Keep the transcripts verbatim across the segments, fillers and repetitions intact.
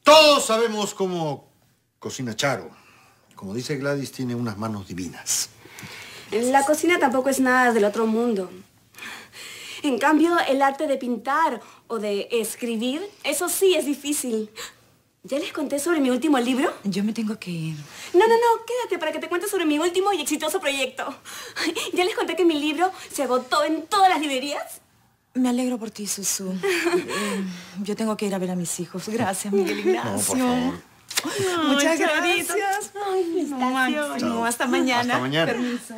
Todos sabemos cómo cocina Charo. Como dice Gladys, tiene unas manos divinas. La cocina tampoco es nada del otro mundo. En cambio, el arte de pintar o de escribir, eso sí es difícil. ¿Ya les conté sobre mi último libro? Yo me tengo que ir. No, no, no, quédate para que te cuente sobre mi último y exitoso proyecto. ¿Ya les conté que mi libro se agotó en todas las librerías? Me alegro por ti, Susu. eh, yo tengo que ir a ver a mis hijos. Gracias, Miguel Ignacio. No, por favor. Ay, muchas gracias. Ay, No, no, hasta mañana. Hasta mañana. Permiso.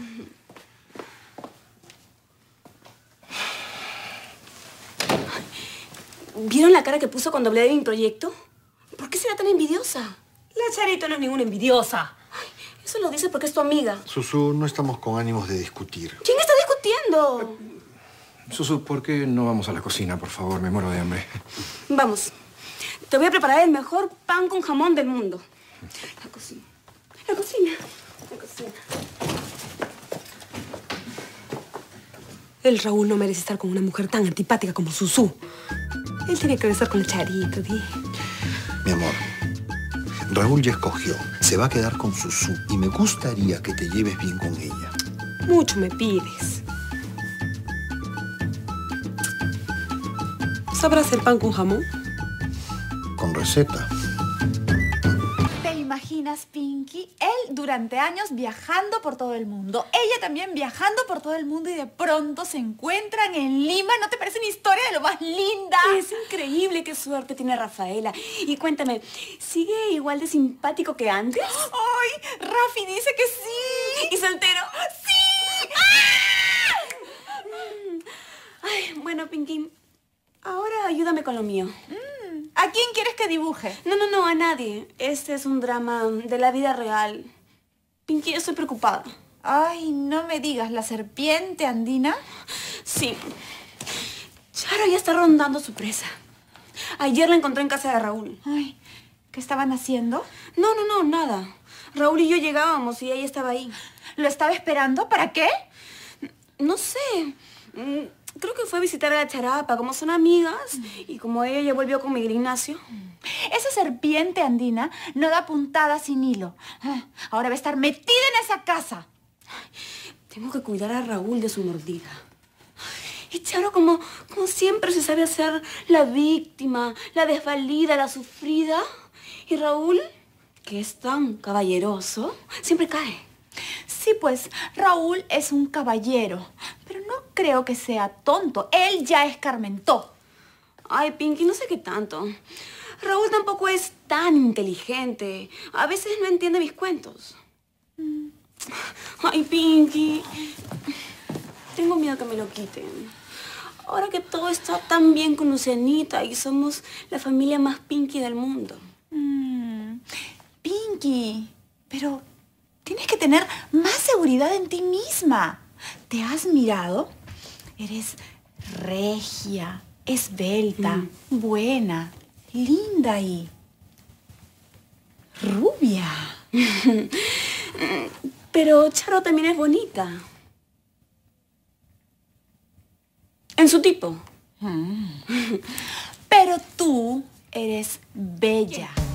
¿Vieron la cara que puso cuando hablé de mi proyecto? ¿Por qué será tan envidiosa? La Charito no es ninguna envidiosa. Ay, eso lo dice porque es tu amiga. Susu, no estamos con ánimos de discutir. ¿Quién está discutiendo? Susu, ¿por qué no vamos a la cocina, por favor? Me muero de hambre. Vamos. Te voy a preparar el mejor pan con jamón del mundo. La cocina. La cocina. La cocina. El Raúl no merece estar con una mujer tan antipática como Susu. Él tiene que besar con el Charito, di. Mi amor, Raúl ya escogió. Se va a quedar con Susu y me gustaría que te lleves bien con ella. Mucho me pides. ¿Sabrás hacer pan con jamón? Con receta. ¿Te imaginas, Pinky? Él durante años viajando por todo el mundo. Ella también viajando por todo el mundo y de pronto se encuentran en Lima. ¿No te parece una historia de lo más linda? Es increíble qué suerte tiene Rafaela. Y cuéntame, ¿sigue igual de simpático que antes? ¡Ay! Rafi dice que sí. ¿Y soltero? ¡Sí! ¡Ah! Ay, bueno, Pinky, ahora ayúdame con lo mío. ¿A quién quieres que dibuje? No, no, no, a nadie. Este es un drama de la vida real. Pinky, estoy preocupada. Ay, no me digas, ¿la serpiente andina? Sí. Charo ya está rondando su presa. Ayer la encontré en casa de Raúl. Ay, ¿qué estaban haciendo? No, no, no, nada. Raúl y yo llegábamos y ella estaba ahí. ¿Lo estaba esperando? ¿Para qué? No sé. Mm, Creo que fue a visitar a la Charapa, como son amigas, y como ella ya volvió con Miguel Ignacio. Esa serpiente andina no da puntada sin hilo. Ahora va a estar metida en esa casa. Tengo que cuidar a Raúl de su mordida. Y Charo, como, como siempre, se sabe hacer la víctima, la desvalida, la sufrida. Y Raúl, que es tan caballeroso, siempre cae. Sí, pues, Raúl es un caballero, pero no creo que sea tonto. Él ya escarmentó. Ay, Pinky, no sé qué tanto. Raúl tampoco es tan inteligente. A veces no entiende mis cuentos. Mm. Ay, Pinky, tengo miedo que me lo quiten. Ahora que todo está tan bien con Lucianita y somos la familia más Pinky del mundo. Mm. Pinky, pero tienes que tener más seguridad en ti misma. ¿Te has mirado? Eres regia, esbelta, mm. buena, linda y rubia. Pero Charo también es bonita. En su tipo. Mm. Pero tú eres bella.